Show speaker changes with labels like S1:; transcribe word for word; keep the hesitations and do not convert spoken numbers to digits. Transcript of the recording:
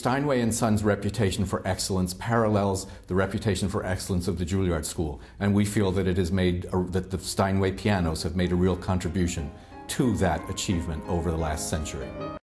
S1: Steinway and Son's reputation for excellence parallels the reputation for excellence of the Juilliard School, and we feel that it has made a, that the Steinway pianos have made a real contribution to that achievement over the last century.